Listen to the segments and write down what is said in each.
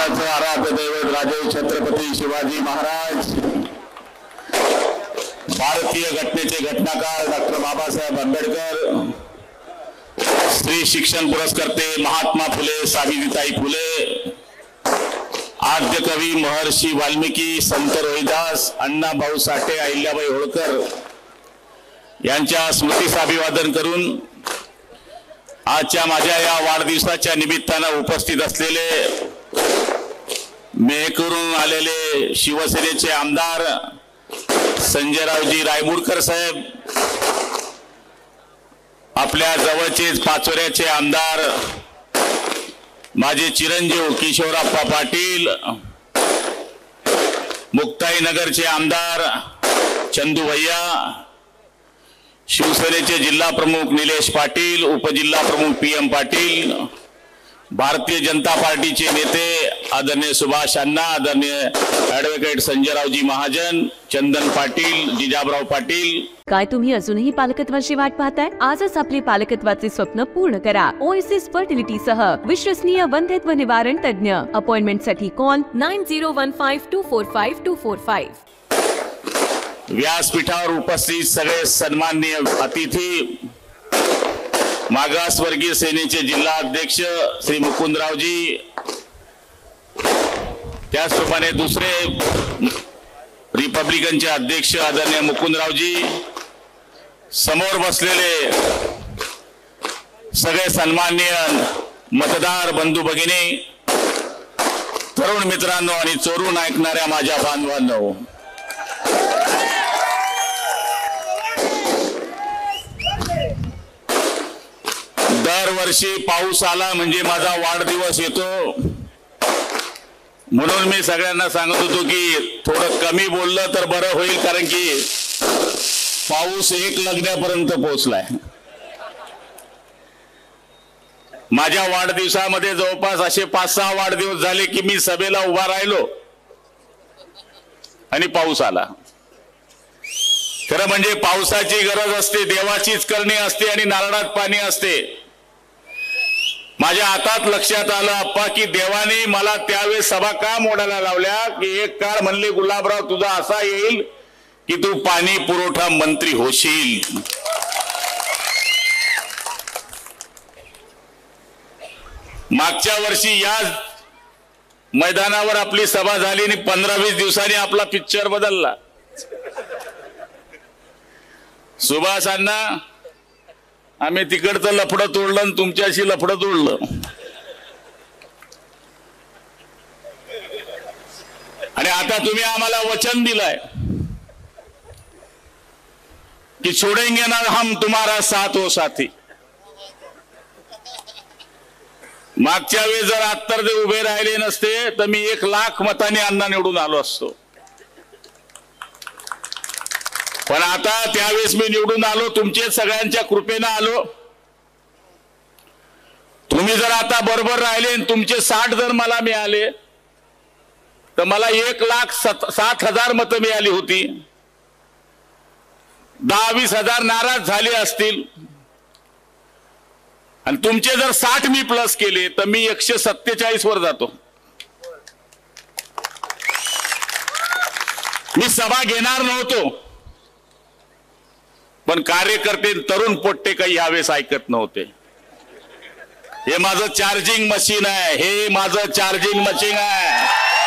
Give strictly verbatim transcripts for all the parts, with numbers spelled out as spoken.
महाराष्ट्राचं आराध्य दैवत राजे छत्रपती शिवाजी महाराज, भारतीय घटनेचे घटनाकार डॉक्टर बाबासाहेब आंबेडकर, श्री शिक्षण पुरस्कर्ते महात्मा फुले सावित्रीताई फुले, आद्य कवी महर्षी वाल्मिकी, संत रोहिदास, अण्णा भाऊ साठे, अहिल्याबाई होळकर यांच्या स्मृतीस अभिवादन करून आजच्या माझ्या या वाढदिवसाच्या निमित्तानं उपस्थित असलेले मेहकरून आलेले शिवसेनेचे आमदार संजयरावजी रायमुरकर साहेब, आपल्या जवळचेच पाचोऱ्याचे आमदार माझे चिरंजीव किशोरप्पा पाटील, मुक्ताईनगरचे आमदार चंदू भैया, शिवसेनेचे जिल्हा प्रमुख निलेश पाटील, उपजिल्हा प्रमुख पी एम पाटील, भारतीय जनता पार्टीचे नेते आदरणीय सुभाष अण्णा, आदरणीय ॲडव्होकेट संजयरावजी महाजन, चंदन पाटील, जिजाबराव पाटील. काय तुम्ही अजूनही पालकत्वाची वाट पाहताय? आजच आपले पालकत्वाचे स्वप्न पूर्ण करा. ओएसिस फर्टिलिटी सह विश्वसनीय वंध्यत्व निवारण तज्ञ. अपॉइंटमेंट साठी call nine zero one five two four five two four five. व्यासपीठावर उपस्थित सगळे सन्माननीय अतिथी, मागासवर्गीय सेनेचे जिल्हा अध्यक्ष श्री मुकुंदरावजी, त्याचप्रमाणे दुसरे रिपब्लिकनचे अध्यक्ष आदरणीय मुकुंदरावजी, समोर बसलेले सगळे सन्माननीय मतदार बंधू भगिनी, तरुण मित्रांनो आणि चोरून ऐकणाऱ्या माझ्या बांधवांनो, दरवर्षी पाऊस आला म्हणजे माझा वाढदिवस येतो, म्हणून मी सगळ्यांना सांगत होतो की थोडं कमी बोललं तर बरं होईल, कारण की पाऊस एक लगण्यापर्यंत पोहोचलाय. माझ्या वाढदिवसामध्ये जवळपास असे पाच सहा वाढदिवस झाले की मी सभेला उभा राहिलो आणि पाऊस आला. खरं म्हणजे पावसाची गरज असते, देवाचीच करणी असते आणि नारळात पाणी असते. माझ्या हातात लक्षात आलं अप्पा की देवाने मला त्यावेळेस सभा का मोडायला लावल्या की एक काळ म्हणले गुलाबराव तुझा असा येईल की तू पाणी पुरवठा मंत्री होशील. मागच्या वर्षी या मैदानावर आपली सभा झाली आणि पंधरा वीस दिवसांनी आपला पिक्चर बदलला. सुभाषांना आम्ही तिकडचं लफडं तोडलं आणि तुमच्याशी लफडं तोडलं. आणि आता तुम्ही आम्हाला वचन दिलंय की छोडेंगे ना हम तुम्हारा साथ हो साथी. मागच्या वेळेस जर आत्तर ते उभे राहिले नसते तर मी एक लाख मतांनी अण्णा निवडून आलो असतो. पण आता त्यावेळेस मी निवडून आलो, तुमचे सगळ्यांच्या कृपेने आलो. तुम्ही जर आता बरोबर राहिले आणि तुमचे साठ जर मला मिळाले तर मला एक लाख सात हजार मतं मिळाली होती. दहा वीस हजार नाराज झाले असतील आणि तुमचे जर साठ मी प्लस केले तर मी एकशे सत्तेचाळीस वर जातो. मी सभा घेणार नव्हतो, पण कार्यकर्ते तरुण पोट्टे काही यावेळेस ऐकत नव्हते. हे माझं चार्जिंग मशीन आहे, हे माझं चार्जिंग मशीन आहे.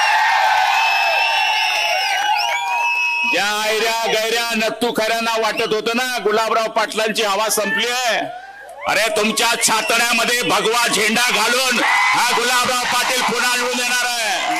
ज्या आयऱ्या गैऱ्या नत्तू खऱ्यांना वाटत होतं ना गुलाबराव पाटलांची हवा संपली आहे, अरे तुमच्या छातण्यामध्ये भगवा झेंडा घालून हा गुलाबराव पाटील पुन्हा निवडून येणार आहे.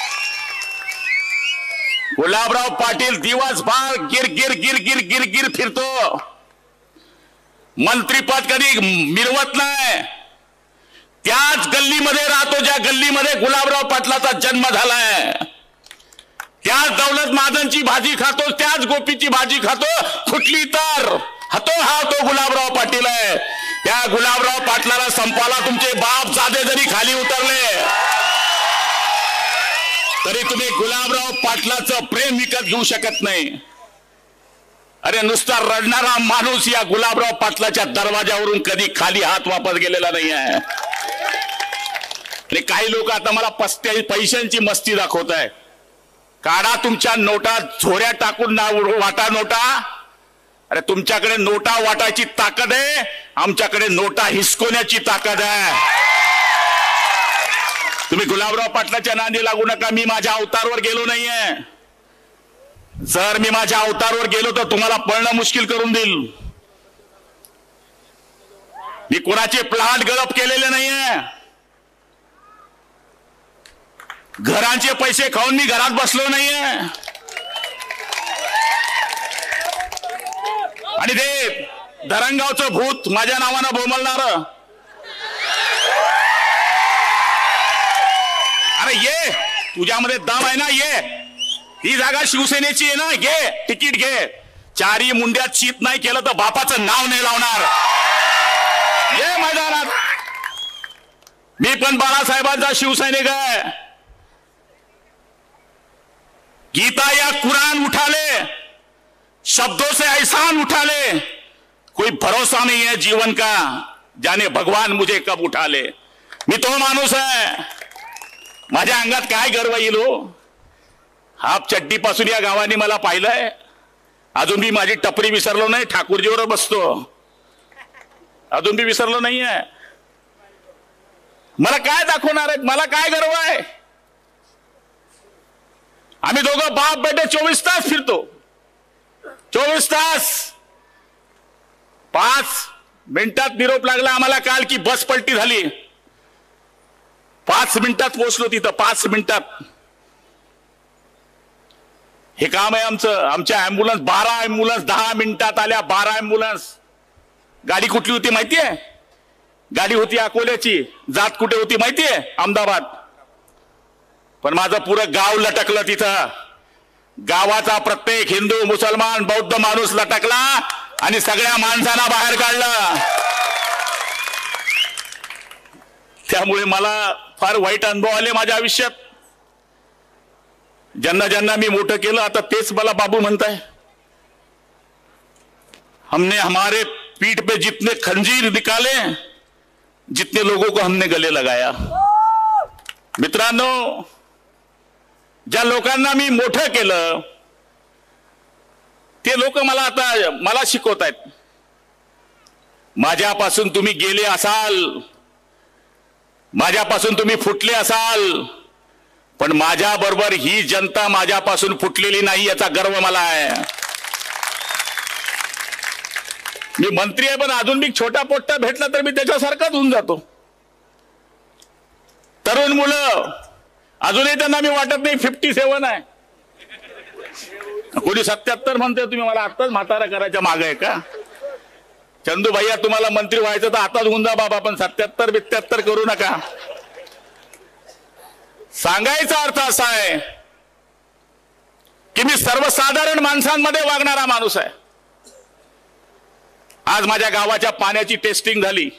गुलाबराव पाटील दिवसभर गिर गिर गिर गिर गिर गिर फिरतो, मंत्रीपद कधी मिळवत नाही. त्याच गल्लीमध्ये राहतो ज्या गल्लीमध्ये गुलाबराव पाटलाचा जन्म झालाय. त्याच दौलत महाजनची भाजी खातो, त्याच गोपीची भाजी खातो, कुठली तर हतो हा तो गुलाबराव पाटील आहे. त्या गुलाबराव पाटलाला संपाला तुमचे बाप जादे जरी खाली उतरले तरी तुम्ही गुलाबराव पाटलाचं प्रेम विकत घेऊ शकत नाही. अरे नुसता रडणारा माणूस या गुलाबराव पाटलाच्या दरवाजावरून कधी खाली हात वापस गेलेला नाही आहे. आणि काही लोक आता मला पस्त्या पैशांची मस्ती दाखवत आहे. काढा तुमच्या नोटा झोऱ्या टाकून ना वाटा नोटा. अरे तुमच्याकडे नोटा वाटायची ताकद आहे, आमच्याकडे नोटा हिसकोण्याची ताकद आहे. तुम्ही गुलाबराव पाटलाच्या नादी लागू नका. मी माझ्या अवतारवर गेलो नाहीये. जर मी माझ्या अवतारवर गेलो तर तुम्हाला पळणं मुश्किल करून देईल. मी कोणाचे प्लॉट गळप केलेले नाहीये. घरांचे पैसे खाऊन मी घरात बसलो नाहीये. आणि ते धरणगावचं भूत माझ्या नावानं बोंबलणार. अरे ये, तुझ्यामध्ये दम आहे ना, ये. ही जागा शिवसेनेची आहे ना, घे तिकीट घे. चारी मुंड्यात शीत नाही केलं तर बापाचं नाव नाही लावणार. ये मैदानात. मी पण बाळासाहेबांचा शिवसैनिक आहे. गीता या कुरान उठा ले, शब्दों से एहसान उठा ले. कोई भरोसा नहीं है जीवन का, जाने भगवान मुझे कब उठा ले. मी तो माणूस आहे. माझ्या अंगात काय गर्व येईल हो. हाफ चड्डी पासून या गावाने मला पाहिलंय. अजून मी माझी टपरी विसरलो नाही. ठाकूरजीवर बसतो, अजून मी विसरलो नाहीये. मला काय दाखवणार आहेत, मला काय गर्व आहे. आम्ही दोघं बाप बेटे चोवीस तास फिरतो. चोवीस तास. पाच मिनिटात निरोप लागला आम्हाला काल की बस पलटी झाली. पाच मिनिटात पोहोचलो तिथं. पाच मिनिटात. हे काम आहे आमचं. आमच्या अँब्युलन्स बारा अँब्युलन्स दहा मिनिटात आल्या. बारा अँब्युलन्स. गाडी कुठली होती माहितीये? गाडी होती अकोल्याची. जात कुठे होती माहितीये? अहमदाबाद. पण माझं पुरं गाव लटकलं तिथं. गावाचा प्रत्येक हिंदू मुसलमान बौद्ध माणूस लटकला आणि सगळ्या माणसांना बाहेर काढलं. त्यामुळे मला फार वाईट अनुभव आले माझ्या आयुष्यात. ज्यांना ज्यांना मी मोठं केलं आता तेच मला बाबू म्हणताय. हमने हमारे पीठ पे जितने खंजीर निकाले, जितने लोगों को हमने गले लगाया. मित्रांनो, ज्या लोकांना मी मोठं केलं ते लोक मला आता मला शिकवत आहेत. माझ्यापासून तुम्ही गेले असाल, माझ्यापासून तुम्ही फुटले असाल, पण माझ्या बरोबर ही जनता माझ्यापासून फुटलेली नाही याचा गर्व मला आहे. मी मंत्री आहे पण अजून मी छोटा पोट्टा भेटला तर मी त्याच्यासारखाच होऊन जातो. तरुण मुलं अजूनही त्यांना मी वाटत नाही फिफ्टी सेवन आहे. कोणी सत्याहत्तर म्हणते. तुम्ही मला आत्ताच म्हातारा करायच्या मागे आहे का? चंदू भैया तुम्हाला मंत्री व्हायचं तर आताच होऊन जा बाबा, पण सत्याहत्तर बित्याहत्तर करू नका. सांगायचा अर्थ असा आहे की मी सर्वसाधारण माणसांमध्ये वागणारा माणूस आहे. आज माझ्या गावाच्या पाण्याची टेस्टिंग झाली.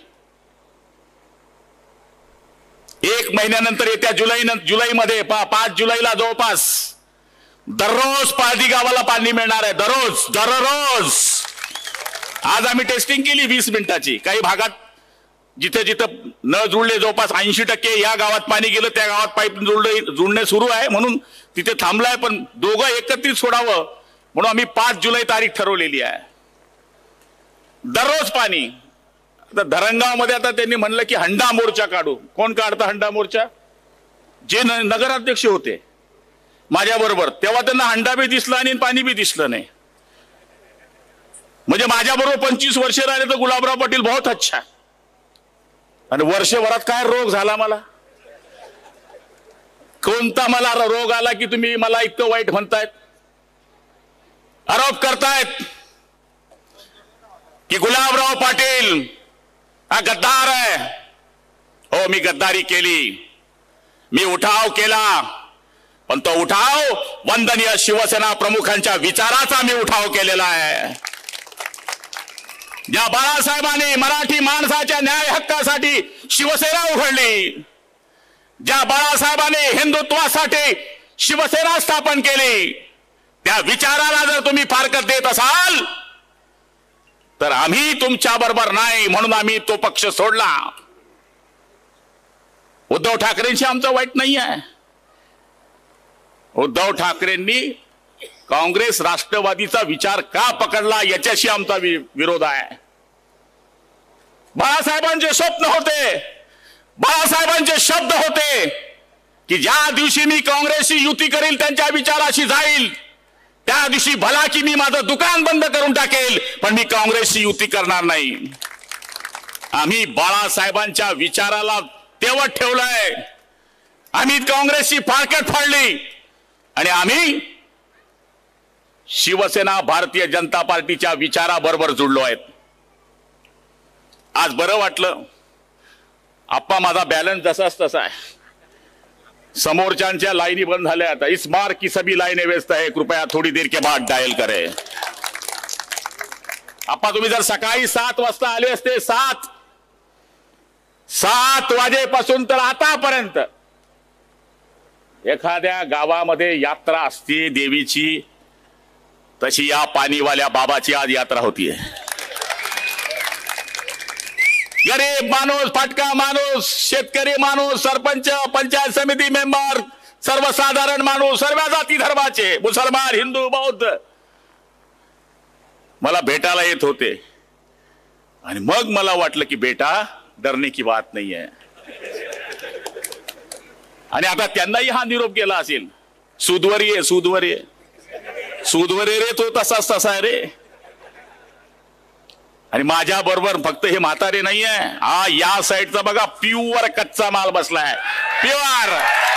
एक महिन्यानंतर येत्या जुलै जुलैमध्ये पाच जुलैला जवळपास दररोज पारधी गावाला पाणी मिळणार आहे. दररोज दररोज. आज आम्ही टेस्टिंग केली वीस मिनिटाची. काही भागात जिथे जिथे न जुळले जवळपास ऐंशी टक्के या गावात पाणी गेलं, त्या गावात पाईप जुळले जुळणे सुरू आहे म्हणून तिथे थांबलाय. पण दोघं एकत्रित सोडावं म्हणून आम्ही पाच जुलै तारीख ठरवलेली आहे. दररोज पाणी. आता धरणगाव मध्ये आता त्यांनी म्हणलं की हंडा मोर्चा काढू. कोण काढतं हंडा मोर्चा? जे नगराध्यक्ष होते माझ्या बरोबर, तेव्हा त्यांना हंडा बी दिसला आणि पाणी बी दिसलं नाही. म्हणजे माझ्या बरोबर पंचवीस वर्षे राहिले तर गुलाबराव पाटील बहुत अच्छा. आणि वर्षभरात काय रोग झाला मला? कोणता मला रोग आला की तुम्ही मला इतकं वाईट म्हणतायत, आरोप करतायत की गुलाबराव पाटील हा गद्दार आहे? हो, मी गद्दारी केली, मी उठाव केला, पण तो उठाव वंदनीय शिवसेना प्रमुखांच्या विचाराचा मी उठाव केलेला आहे. ज्या बाळासाहेबांनी मराठी माणसाच्या न्याय हक्कासाठी शिवसेना उघडली, ज्या बाळासाहेबांनी हिंदुत्वासाठी शिवसेना स्थापन केली, त्या विचाराला जर तुम्ही फारकत देत असाल तर आम्ही तुमच्या बरोबर नाही म्हणून आम्ही तो पक्ष सोडला. उद्धव ठाकरेंशी आमचं वाईट नाही आहे. उद्धव ठाकरेंनी काँग्रेस राष्ट्रवादीचा विचार का पकडला याच्याशी आमचा विरोध आहे. बाळासाहेबांचे स्वप्न होते, बाळासाहेबांचे शब्द होते की ज्या दिवशी मी काँग्रेसशी युती करील, त्यांच्या विचाराशी जाईल, त्या दिवशी भला की मी माझं दुकान बंद करून टाकेल, पण मी काँग्रेसशी युती करणार नाही. आम्ही बाळासाहेबांच्या विचाराला तेवत ठेवलंय. आम्ही काँग्रेसची फारकत फाडली आणि आम्ही शिवसेना भारतीय जनता पार्टीच्या विचाराबरोबर जुळलो आहेत. आज बरं वाटलं. आप्पा माझा बॅलन्स जसाच तसा आहे. समोरच्यांच्या लाईनी बंद झाल्या. आता इस बार की सभी लाईने व्यस्त है, कृपया थोड़ी देर के बाद डायल करे. आप्पा तुम्ही जर सकाळी सात वाजता आले असते, सात सात वाजेपासून तर आतापर्यंत एखाद्या गावामध्ये यात्रा असते देवीची, तशी या पाणीवाल्या बाबाची आज यात्रा होतीये. गरीब माणूस, फाटका माणूस, शेतकरी माणूस, सरपंच, पंचायत समिती मेंबर, सर्वसाधारण माणूस, सर्व जाती धर्माचे, मुसलमान, हिंदू, बौद्ध मला भेटायला येत होते. आणि मग मला वाटलं की बेटा डरने की बात नाही आहे. आणि आता त्यांनाही हा निरोप केला असेल, सुदवरी आहे, सुदवरी आहे, सुदवरी रे तो तसाच तसा आहे रे. आणि माझ्या बरोबर फक्त हे म्हातारे नाही आहे, हा या साईडचा बघा प्युअर कच्चा माल बसलाय, प्युअर.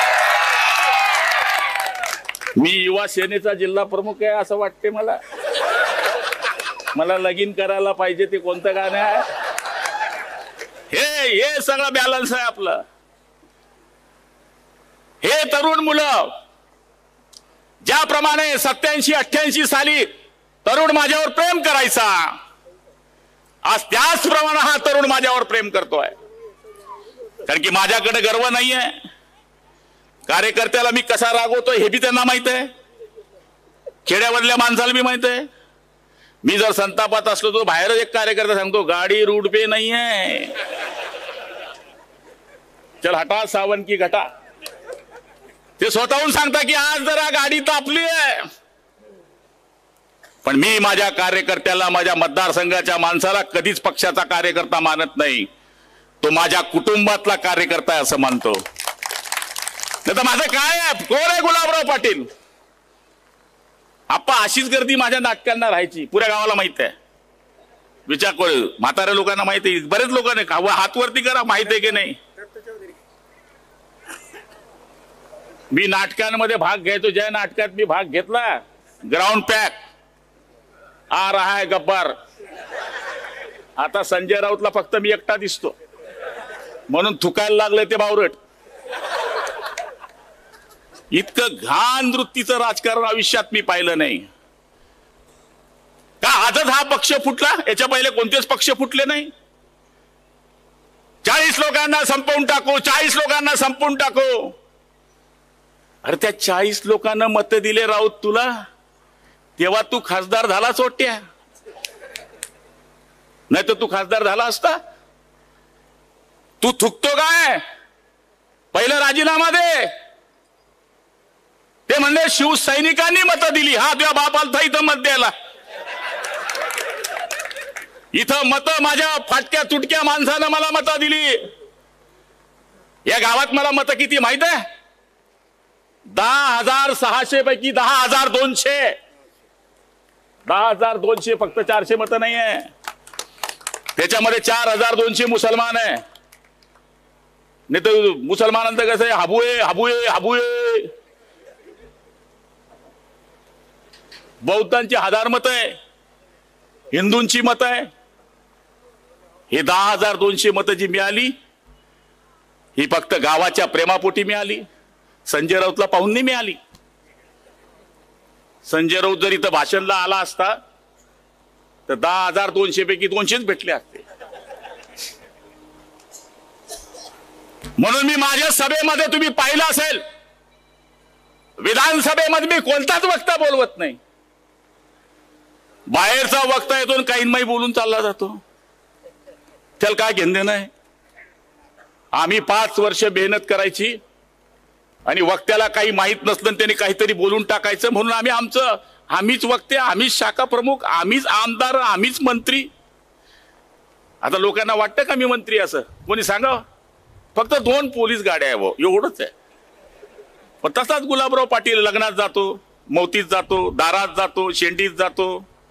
मी युवा सेनेचा जिल्हा प्रमुख आहे असं वाटते मला. मला लगीन करायला पाहिजे ते कोणतं गाणं आहे हे? हे सगळं बॅलन्स आहे आपलं. हे तरुण मुलं ज्याप्रमाणे सत्याऐंशी अठ्ठ्याऐंशी साली तरुण माझ्यावर प्रेम करायचा, आज त्याचप्रमाणे हा तरुण माझ्यावर प्रेम करतोय. कारण की माझ्याकडे गर्व नाहीये. कार्यकर्त्याला मी कसा रागवतोय हे बी त्यांना माहित आहे, खेड्यावरल्या माणसाला बी माहित आहे. मी जर संतापात असलो तो बाहेर एक कार्यकर्ता सांगतो गाडी रूट पे नाही आहे, चल हटा सावन की घटा. ते स्वतःहून सांगता की आज जरा गाडी तापली आहे. पण मी माझ्या कार्यकर्त्याला, माझ्या मतदारसंघाच्या माणसाला कधीच पक्षाचा कार्यकर्ता मानत नाही. तो माझ्या कुटुंबातला कार्यकर्ता आहे असं मानतो. नाही तर माझं काय आहे, कोण आहे गुलाबराव पाटील? आप्पा अशीच गर्दी माझ्या नाटकांना राहायची, पुऱ्या गावाला माहित आहे. विचार करू, म्हाताऱ्या लोकांना माहित आहे, बरेच लोकांना हातवरती करा, माहित आहे की नाही. मी नाटकांमध्ये भाग घ्यायचो, ज्या नाटकात मी भाग घेतला, ग्राउंड पॅक, आ रहा है गब्बर. आता संजय राऊतला फक्त मी एकटा दिसतो म्हणून थुकायला लागले ते बावरट. इतकं घाण वृत्तीचं राजकारण आयुष्यात मी पाहिलं नाही. का आजच हा पक्ष फुटला? याच्या पहिले कोणतेच पक्ष फुटले नाही. चाळीस लोकांना संपवून टाकू, चाळीस लोकांना संपवून टाकू. अरे त्या चाळीस लोकांना मत दिले राऊत तुला, तेव्हा तू खासदार झाला चोट्या, नाही तर तू खासदार झाला असता. तू थुकतो काय? पहिला राजीनामा दे. ते म्हणले शिवसैनिकांनी मत दिली. हा तुझ्या बापाला था इथं मत द्यायला, इथं मत माझ्या फाटक्या तुटक्या माणसानं मला मत दिली. या गावात मला मत किती माहित आहे? दहा हजार सहाशे पैकी दहा हजार दोनशे दहा हजार दोनशे फक्त चारशे मत नाही आहे. त्याच्यामध्ये चार हजार दोनशे मुसलमान आहे. नाही तर मुसलमानांचं कसं आहे, हाबुये हाबुये हाबुये. बौद्धांची हजार मत आहे, हिंदूंची मत आहे. हे दहा हजार दोनशे मत जी मिळाली ही फक्त गावाच्या प्रेमापोटी मिळाली, संजय राऊतला पाहून नाही मिळाली. संजय राऊत जर इथं भाषणला आला असता तर दहा हजार दोनशे पैकी दोनशेच भेटले असते. म्हणून मी माझ्या सभेमध्ये तुम्ही पाहिलं असेल, विधानसभेमध्ये मी कोणताच वक्ता बोलवत नाही. बाहेरचा वक्ता येतो काहींमाही बोलून चालला जातो. त्याला काय घेणं देणं आहे? आम्ही पाच वर्ष मेहनत करायची आणि वक्त्याला काही माहित नसलं त्यांनी काहीतरी बोलून टाकायचं म्हणून आम्ही आमचं आम्हीच वक्ते, आम्हीच शाखा प्रमुख, आम्हीच आमदार, आम्हीच मंत्री. आता लोकांना वाटतं का मी मंत्री असं? कोणी सांगा. फक्त दोन पोलीस गाड्या आहे, वो एवढंच आहे. पण तसाच गुलाबराव पाटील लग्नात जातो, मौतीत जातो, दारात जातो, शेंडीत जातो.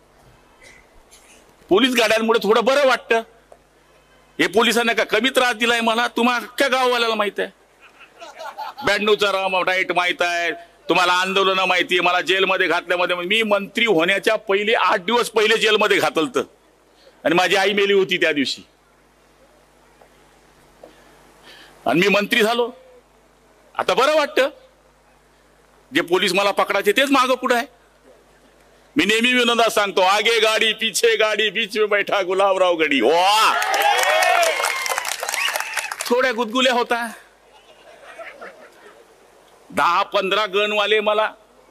पोलीस गाड्यांमुळे थोडं बरं वाटतं. हे पोलिसांना का कमी त्रास दिलाय मला? तुम्हाला अख्ख्या गाववाल्याला माहित आहे. ब्याण्णवचा राईट माहित आहे तुम्हाला, आंदोलन माहिती आहे मला. जेलमध्ये घातल्यामध्ये मी मंत्री होण्याच्या पहिले आठ दिवस पहिले जेलमध्ये घातलत आणि माझी आई मेली होती त्या दिवशी आणि मी मंत्री झालो. आता बरं वाटतं. जे पोलीस मला पकडायचे तेच मागं पुढे आहे. मी नेहमी विनोदात सांगतो, आगे गाडी पीछे गाडी बीच में बैठा गुलाबराव गडी. वा, थोड्या गुदगुल्या होता. दहा पंधरा गणवाले मला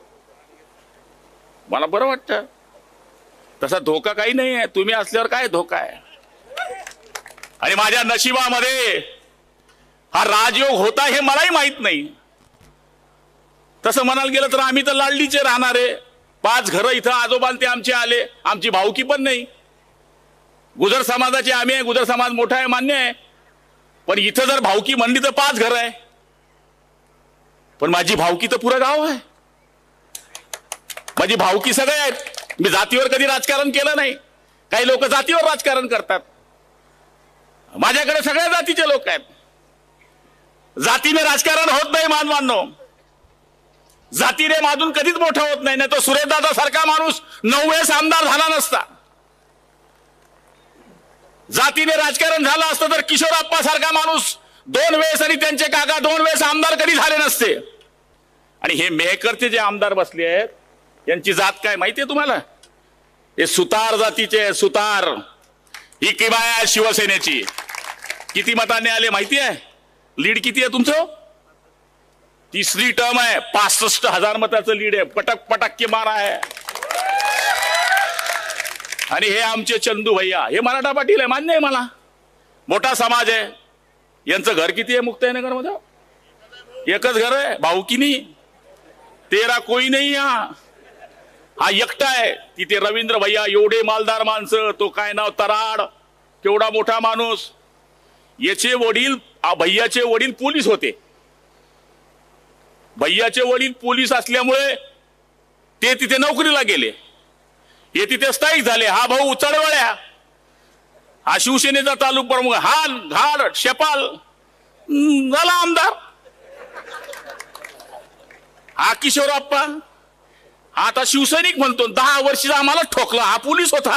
मला बरं वाटतं. तसा धोका काही नाही आहे. तुम्ही असल्यावर काय धोका आहे? आणि माझ्या नशिबामध्ये हा राजयोग होता हे मलाही माहित नाही. तसं म्हणायला गेलं तर आम्ही तर लाडलीचे राहणारे. पाच घरं इथं आजोबां ते आमचे आले. आमची भावकी पण नाही. गुजर समाजाचे आम्ही आहे. गुजर समाज मोठा आहे, मान्य आहे. पण इथं जर भावकी म्हणली तर पाच घरं आहे. पण माझी भावकी तर पुरं गाव आहे. माझी भावकी सगळे आहेत. मी जातीवर कधी राजकारण केलं नाही. काही लोक जातीवर राजकारण करतात. माझ्याकडे सगळ्या जातीचे लोक आहेत. जातीने राजकारण होत नाही मानवांनो. जातीने माधून कधीच मोठा होत नाही. नाही तो सुरेशदादा सारखा माणूस नऊ वेळेस आमदार झाला नसता. जातीने राजकारण झालं असतं तर किशोरप्पा सारखा माणूस दोन वेळेस आणि त्यांचे काका दोन वेळेस आमदार कधी झाले नसते. आणि हे मेहकरचे जे आमदार बसले आहेत यांची जात काय माहितीये तुम्हाला? हे सुतार जातीचे. सुतार ही किबाया आहे शिवसेनेची. किती मतांनी आले माहिती आहे? लीड किती आहे तुमचं? तिसरी टर्म आहे. पासष्ट हजार मताचं लीड आहे. पटक पटक के मारा आहे. आणि हे आमचे चंदू भैया, हे मराठा पाटील आहे, मान्य आहे मला. मोठा समाज आहे. यांचं घर किती आहे मुक्ताईनगर मध्ये? एकच घर आहे. भाऊकीनी तेरा कोई नाही. हा हा एकटा आहे. तिथे रवींद्र भैया एवढे मालदार माणसं. तो काय नाव तराड, केवढा मोठा माणूस. याचे वडील, भैयाचे वडील पोलीस होते. भैयाचे वडील पोलीस असल्यामुळे ते तिथे नोकरीला गेले. हे तिथे स्थायिक झाले. हा भाऊ चळवळ्या, हा शिवसेनेचा तालुका प्रमुख, हा घाड शेपाल झाला आमदार. हा किशोरप्पा हा आता शिवसैनिक म्हणतो. दहा वर्षीचा आम्हाला ठोकला. हा पोलीस होता.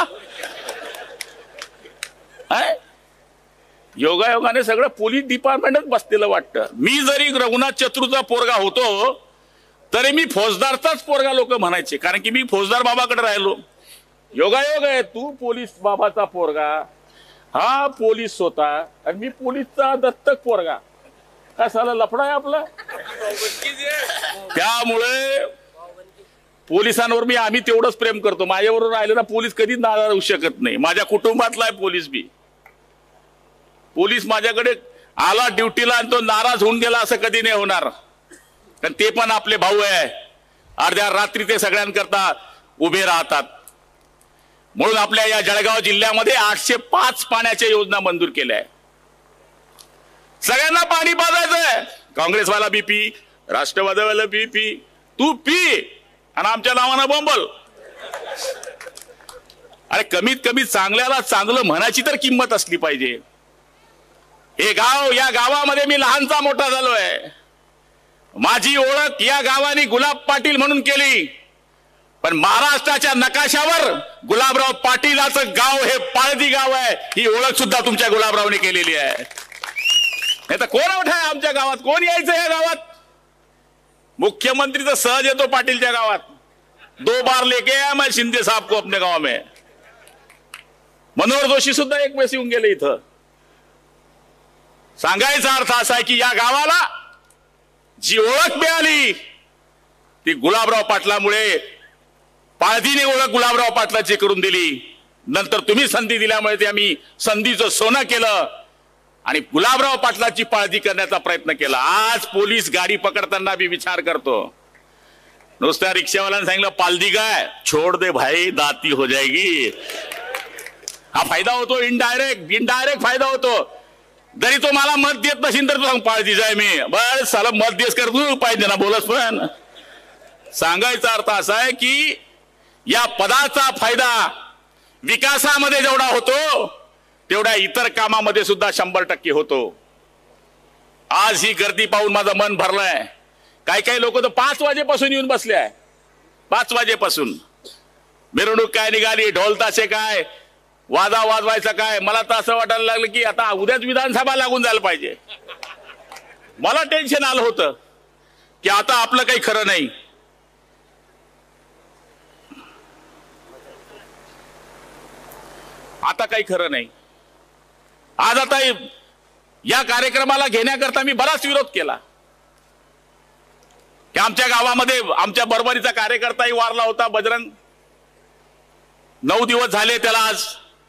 योगायोगाने सगळं पोलीस डिपार्टमेंटच बसलेलं वाटतं. मी जरी रघुनाथ चतुरचा पोरगा होतो तरी मी फौजदारचाच पोरगा लोक म्हणायचे, कारण की मी फौजदार बाबाकडे राहिलो. योगायोग आहे. तू पोलीस बाबाचा पोरगा, हा पोलीस होता आणि मी पोलीसचा दत्तक पोरगा. काय साला लफडा आहे आपला. त्यामुळे पोलिसांवर मी आम्ही तेवढंच प्रेम करतो. माझ्याबरोबर राहिले ना पोलीस कधीच नाराज होऊ शकत नाही. माझ्या कुटुंबातला आहे पोलीस बी. पोलीस माझ्याकडे आला ड्युटीला आणि तो नाराज होऊन गेला असं कधी नाही होणार. कारण ते पण आपले भाऊ आहे. अर्ध्या रात्री ते सगळ्यांकरता उभे राहतात. म्हणून आपल्या या जळगाव जिल्ह्यामध्ये आठशे पाच पाण्याच्या योजना मंजूर केल्या आहे. सगळ्यांना पाणी पाजायचंय. काँग्रेसवाला बी पी, राष्ट्रवादीवाला बी पी, तू पी आणि आमच्या नावानं बोंबल. अरे कमीत कमी चांगल्याला चांगलं म्हणायची तर किंमत असली पाहिजे. हे गाव, या गावामध्ये मी लहानचा मोठा झालोय. माझी ओळख या गावाने गुलाब पाटील म्हणून केली. पण महाराष्ट्राच्या नकाशावर गुलाबराव पाटीलाचं गाव हे पाळदी गाव आहे. ही ओळख सुद्धा तुमच्या गुलाबरावने केलेली आहे. नाही तर कोण मोठा आहे आमच्या गावात? कोण यायचं या गावात? मुख्यमंत्री तर सहज येतो पाटीलच्या गावात. दो बार लेके आया मैं शिंदे साहब को अपने गाव में. मनोहर जोशी सुद्धा एक वेळेस येऊन गेले इथं. सांगायचा अर्थ असा आहे की या गावाला जी ओळख मिळाली ती गुलाबराव पाटलामुळे. पाळधीने ओळख गुलाबराव पाटलाची करून दिली. नंतर तुम्ही संधी दिल्यामुळे ते आम्ही संधीचं सोनं केलं. आणि गुलाबराव पाटलाची पाळती करण्याचा प्रयत्न केला. आज पोलीस गाडी पकडताना बी विचार करतो. नुसत्या रिक्षावाल्याने सांगितलं पालदी काय, छोड दे भाई दाती हो जाएगी. हा फायदा होतो, इनडायरेक्ट इनडायरेक्ट फायदा होतो. जरी तो मला मत देत नसेल तर तू सांग पाळती जाय मी, बस साला मत देस कर तू पाहिजे ना बोलस. पण सांगायचा अर्थ असा आहे की या पदाचा फायदा विकासामध्ये जेवढा होतो तेवढ्या इतर कामामध्ये सुद्धा शंभर टक्के होतो. आज ही गर्दी पाहून माझं मन भरलंय. काही काही लोक तर पाच वाजेपासून येऊन बसले आहे. पाच वाजेपासून मिरवणूक काय निघाली, ढोल ताशे काय, वाजा वाजवायचं काय. मला तर असं वाटायला लागलं की आता उद्याच विधानसभा लागून जायला पाहिजे. मला टेन्शन आलं होतं की आता आपलं काही खरं नाही. आता काही खरं नाही. आज आता या कार्यक्रमाला घेण्याकरता मी बराच विरोध केला की आमच्या गावामध्ये आमच्या बरोबरीचा कार्यकर्ताही वारला होता बजरंग. नऊ दिवस झाले त्याला. आज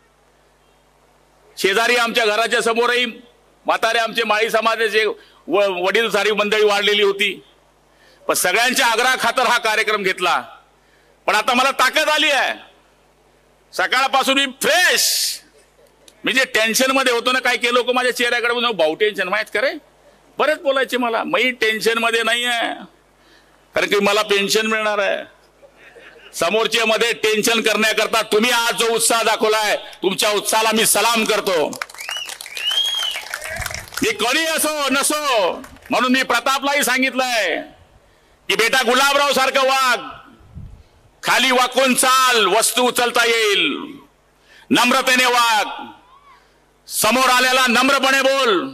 शेजारी आमच्या घराच्या समोरही म्हातारे आमचे माळी समाजाचे वडील सारी मंडळी वाढलेली होती. पण सगळ्यांच्या आग्रहा खातर हा कार्यक्रम घेतला. पण आता मला ताकद आली आहे. सकाळपासून मी फ्रेश. मी जे टेन्शन मध्ये होतो ना, काही काही लोक माझ्या चेहऱ्याकडे बघून भाऊ टेन्शन माहित करे बरेच बोलायचे मला. मी टेन्शन मध्ये नाही आहे, कारण की मला पेन्शन मिळणार आहे. समोरच्या मध्ये टेन्शन करण्याकरता तुम्ही आज जो उत्साह दाखवलाय, तुमच्या उत्साहाला मी सलाम करतो. मी कोणी असो नसो, म्हणून मी प्रतापलाही सांगितलंय की बेटा गुलाबराव सारखं वाग, खाली वाकून चाल, वस्तू उचलता येईल. नम्रतेने वाग, समोर आल्याला नम्रपणे बोल.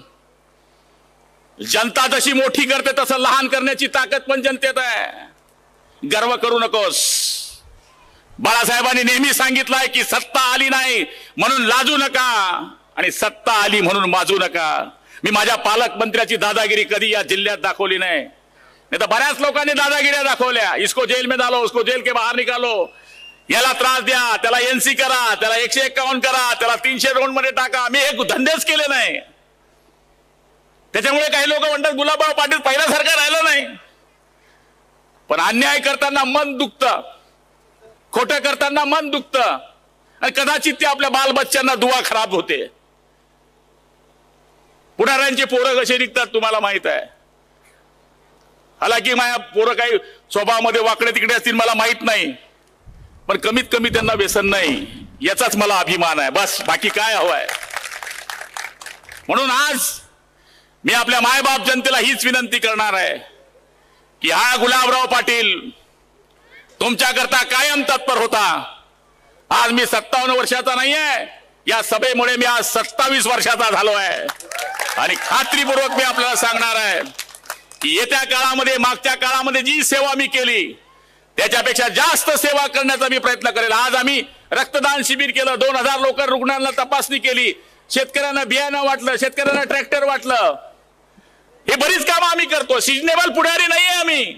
जनता जशी मोठी करते तसं लहान करण्याची ताकद पण जनतेत आहे. गर्व करू नकोस. बाळासाहेबांनी नेहमी सांगितलंय की सत्ता आली नाही म्हणून लाजू नका आणि सत्ता आली म्हणून माजू नका. मी माझ्या पालकमंत्र्याची दादागिरी कधी या जिल्ह्यात दाखवली नाही. नाही तर बऱ्याच लोकांनी दादागिऱ्या दाखवल्या. इसको जेल में डालो, उसको जेल के बाहर निकालो, याला त्रास द्या, त्याला एनसी करा, त्याला एकशे एक्कावन्न करा, त्याला तीनशे दोन मध्ये टाका. मी हे धंदेच केले नाही. त्याच्यामुळे काही लोक म्हणतात गुलाबराव पाटील पहिल्यासारखं राहिलं नाही. पण अन्याय करताना मन दुखतं, खोटं करताना मन दुखतं आणि कदाचित ते आपल्या बालबच्च्यांना दुवा खराब होते. पुढाऱ्यांचे पोरं कसे निघतात तुम्हाला माहित आहे. हालाकी माझ्या पोरं काही स्वभावामध्ये वाकडे तिकडे असतील मला माहित नाही, पण कमीत कमी त्यांना व्यसन नाही याचाच मला अभिमान आहे. बस, बाकी काय हवंय. म्हणून आज मी आपल्या मायबाप जनतेला हीच विनंती करणार आहे की हा गुलाबराव पाटील तुमच्याकरता कायम तत्पर होता. आज मी सत्तावन्न वर्षाचा नाही आहे. या सभेमुळे मी आज सत्तावीस वर्षाचा झालो आहे आणि खात्रीपूर्वक मी आपल्याला सांगणार आहे की येत्या काळामध्ये, मागच्या काळामध्ये जी सेवा मी केली त्याच्यापेक्षा जास्त सेवा करण्याचा मी प्रयत्न करेल. आज आम्ही रक्तदान शिबिर केलं, दोन हजार लोक रुग्णांना तपासणी केली, शेतकऱ्यांना बियाणं वाटलं, शेतकऱ्यांना ट्रॅक्टर वाटलं. हे बरीच कामं आम्ही करतो. सिजनेबल पुढारी नाहीये आम्ही.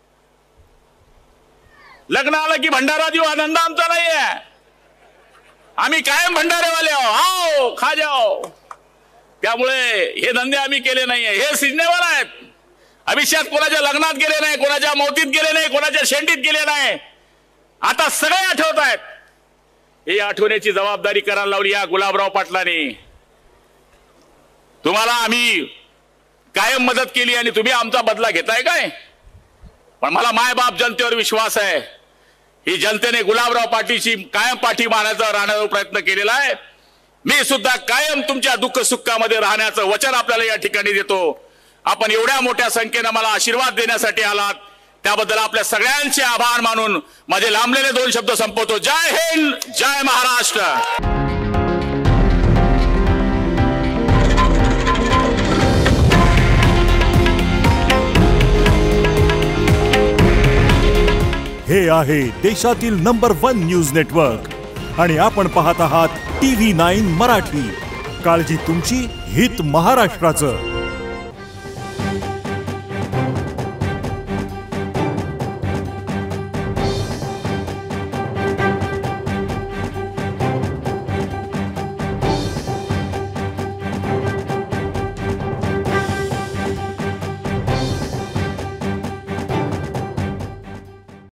लग्न आलं की भंडारा देऊ आनंद आमचा नाहीये. आम्ही कायम भंडारेवाले आहो, आओ खा जाओ. त्यामुळे हे धंदे आम्ही केले नाहीये. हे सिजनेबल आहेत. अभिषेक कोणाच्या लग्नात गेले नाही, कोणाच्या मौतीत गेले नाही, कोणाच्या शेंडीत गेले नाही. आता सगळे आठवत आहेत. ही आठवण्याची जबाबदारी करायला लावली या गुलाबराव पाटलांनी. तुम्हाला आम्ही कायम मदत केली आणि तुम्ही आमचा बदला घेताय काय. पण मला मायबाप जनतेवर विश्वास आहे. ही जनतेने गुलाबराव पाटीलची कायम पाठी मारण्याचा राहण्याचा प्रयत्न केलेला आहे. मी सुद्धा कायम तुमच्या दुःख सुखामध्ये राहण्याचं वचन आपल्याला या ठिकाणी देतो. आपण एवढ्या मोठ्या संख्येने मला आशीर्वाद देण्यासाठी आलात त्याबद्दल आपल्या सगळ्यांचे आभार मानून माझे लांबलेले दोन शब्द संपवतो. जय हिंद, जय महाराष्ट्र. हे आहे देशातील नंबर वन न्यूज नेटवर्क आणि आपण पाहत आहात टीव्ही नाईन मराठी. काळजी तुमची, हित महाराष्ट्राचं.